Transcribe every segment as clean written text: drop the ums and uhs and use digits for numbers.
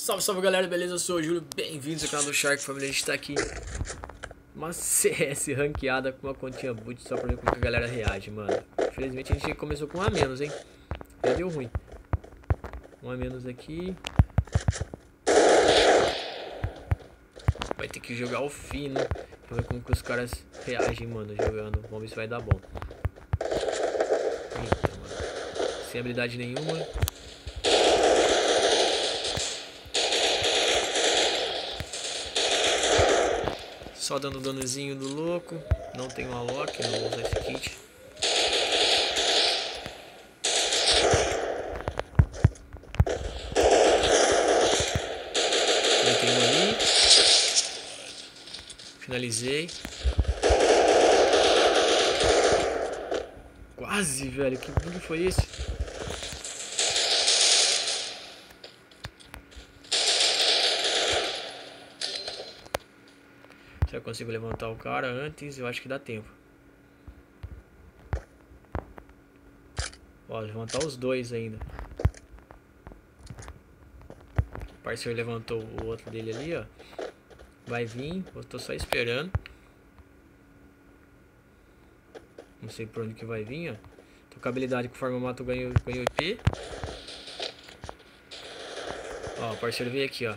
Salve, salve galera, beleza? Eu sou o Júlio, bem-vindos ao canal do Shark Family. A gente tá aqui uma CS ranqueada com uma continha boot só pra ver como que a galera reage, mano. Infelizmente a gente começou com um a menos, hein? Já deu ruim. Um a menos aqui. Vai ter que jogar o fino pra ver como que os caras reagem, mano, jogando. Vamos ver se vai dar bom. Eita, mano. Sem habilidade nenhuma. Só dando danozinho do louco. Não tem um Alok, não vou usar esse kit. Tem um ali. Finalizei. Quase, velho. Que bug foi esse? Se eu consigo levantar o cara antes, eu acho que dá tempo. Ó, levantar os dois ainda. O parceiro levantou o outro dele ali, ó. Vai vir, eu tô só esperando. Não sei por onde que vai vir, ó. Tô com a habilidade que conforme eu mato ganho IP. Ó, o parceiro veio aqui, ó.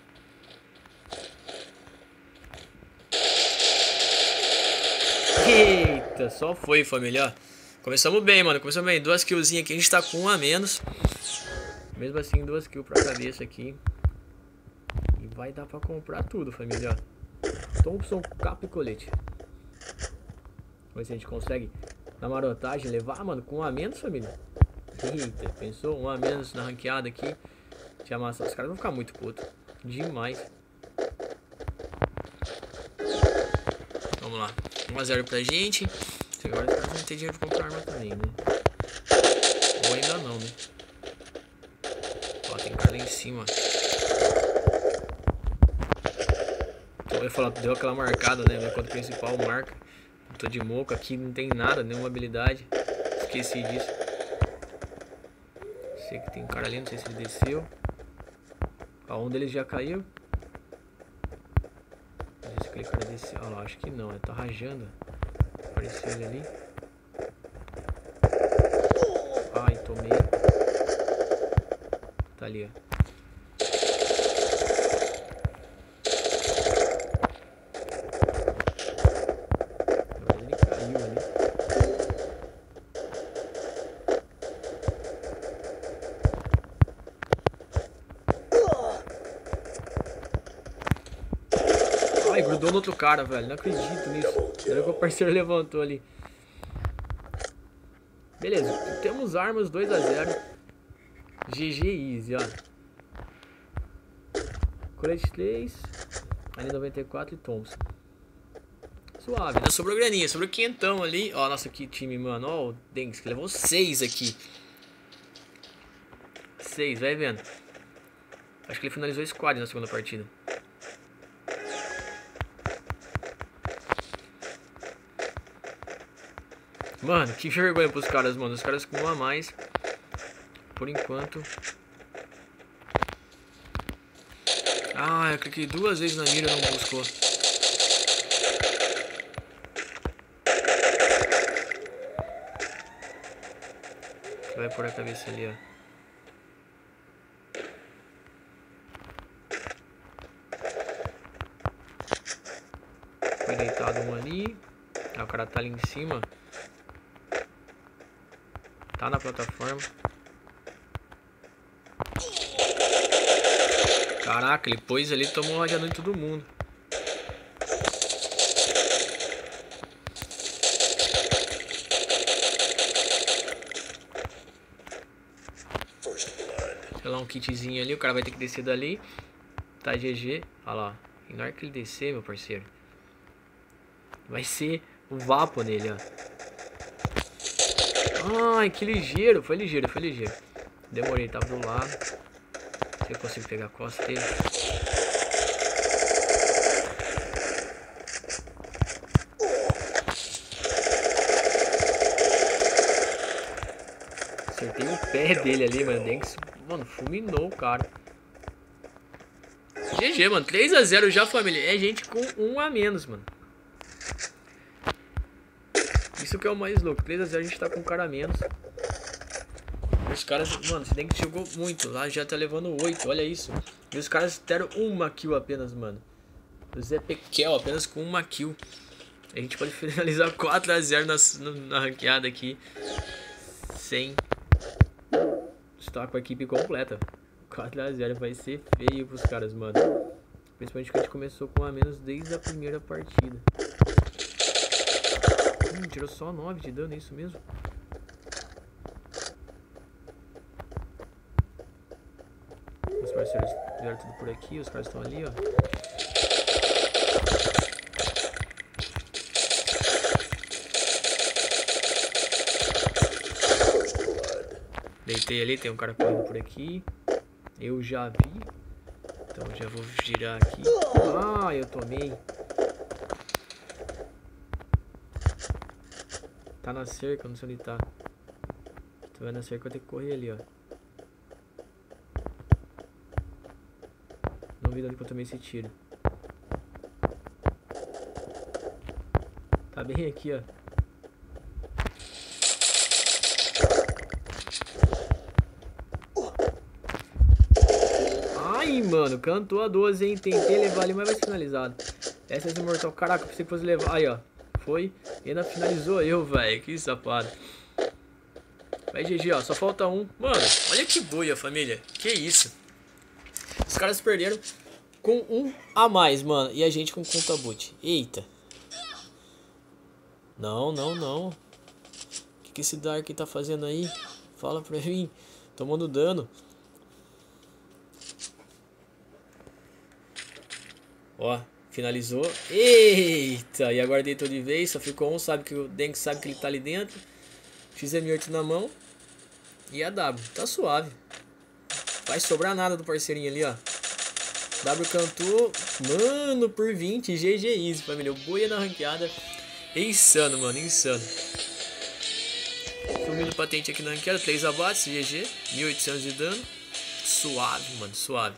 Eita, só foi, família. Começamos bem, mano. Começamos bem. 2 killzinhas aqui. A gente tá com 1 a menos. Mesmo assim, 2 kills pra cabeça aqui. E vai dar pra comprar tudo, família. Thompson, capa e colete. Vamos ver se a gente consegue, na marotagem, levar, mano, com 1 a menos, família. Eita, pensou? 1 a menos na ranqueada aqui. Te amassar. Os caras vão ficar muito putos. Demais. Vamos lá. 1 a 0 pra gente. Agora os caras vão ter dinheiro pra comprar arma também, né? Ou ainda não, né? Ó, tem cara lá em cima. Então eu ia falar, deu aquela marcada, né? Meu enquanto principal marca. Eu tô de moco aqui, não tem nada, nenhuma habilidade. Esqueci disso. Sei que tem um cara ali, não sei se ele desceu. Ó, um deles já caiu. Não sei se aquele cara desceu. Ó lá, acho que não, ele tá rajando. Apareceu ele ali. Ai, tomei. Tá ali, ó. Agora ele caiu ali. Ai, grudou no outro cara, velho. Não acredito nisso. Olha que o parceiro levantou ali. Beleza, temos armas 2 a 0. GG easy, ó. Colete 3. Ali 94 e Thompson. Suave, ainda sobrou graninha, sobrou quentão ali. Ó, nossa, que time, mano. Ó, o Dengs que levou 6 aqui. 6, vai vendo. Acho que ele finalizou o squad na segunda partida. Mano, que vergonha pros caras, mano. Os caras com 1 a mais. Por enquanto. Ah, eu cliquei 2 vezes na mira e não buscou. Vai por a cabeça ali, ó. Foi deitado um ali. Ah, o cara tá ali em cima. Tá na plataforma. Caraca, ele pôs ali e tomou rajadão de todo mundo. Sei lá, um kitzinho ali. O cara vai ter que descer dali. Tá GG. Olha lá. E na hora que ele descer, meu parceiro, vai ser o vapo nele, ó. Ai, que ligeiro. Foi ligeiro, foi ligeiro. Demorei, tava do lado. Se eu consigo pegar a costa dele. Acertei o pé dele ali, mano. Mano, fulminou o cara. GG, mano. 3 a 0 já, família. É gente com 1 a menos, mano. Isso que é o mais louco. 3 a 0 a gente tá com um cara a menos. Os caras, mano, você tem que jogou muito. Lá já tá levando 8, olha isso. E os caras deram uma kill apenas, mano. O Zé Pequel apenas com uma kill. A gente pode finalizar 4 a 0 na ranqueada aqui. Sem estar com a equipe completa. 4 a 0 vai ser feio pros caras, mano. Principalmente que a gente começou com a menos desde a primeira partida. Tirou só 9 de dano, é isso mesmo? Os parceiros vieram tudo por aqui, os caras estão ali, ó. Deitei ali, tem um cara correndo por aqui. Eu já vi. Então já vou girar aqui. Ah, eu tomei. Tá na cerca, não sei onde tá. Tô vendo na cerca, eu vou ter que correr ali, ó. Não vi de onde que eu tomei esse tiro. Tá bem aqui, ó. Ai, mano, cantou a 12, hein? Tentei levar ali, mas vai ser finalizado. Essa é imortal. Caraca, eu pensei que fosse levar. Aí, ó. Foi. E ainda finalizou eu, velho. Que safado. Vai, GG, ó. Só falta um. Mano, olha que boia, família. Que isso. Os caras perderam com um a mais, mano. E a gente com conta boot. Eita. Não, não, não. O que esse Dark tá fazendo aí? Fala pra mim. Tomando dano. Ó, finalizou. Eita, e agora deitou de vez. Só ficou um, sabe que o Denk sabe que ele tá ali dentro. XM8 na mão. E a W, tá suave. Vai sobrar nada do parceirinho ali, ó. W cantou, mano, por 20. GG easy, família. O boia na ranqueada. Insano, mano, insano. Sumindo patente aqui na ranqueada. 3 abates, GG. 1800 de dano. Suave, mano, suave.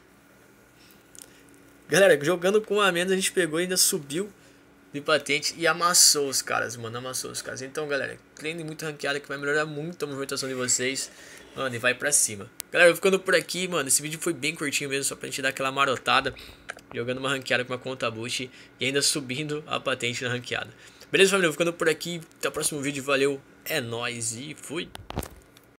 Galera, jogando com a menos, a gente pegou e ainda subiu de patente e amassou os caras, mano. Amassou os caras. Então, galera, treine muito ranqueada que vai melhorar muito a movimentação de vocês. Mano, e vai pra cima. Galera, eu ficando por aqui, mano. Esse vídeo foi bem curtinho mesmo, só pra gente dar aquela marotada. Jogando uma ranqueada com uma conta boot e ainda subindo a patente na ranqueada. Beleza, família? Eu ficando por aqui. Até o próximo vídeo. Valeu, é nóis e fui.